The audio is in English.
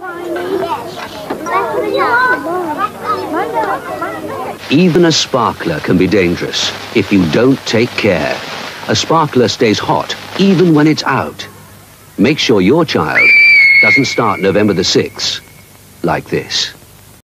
Even a sparkler can be dangerous if you don't take care. A sparkler stays hot even when it's out. Make sure your child doesn't start November the 6th like this.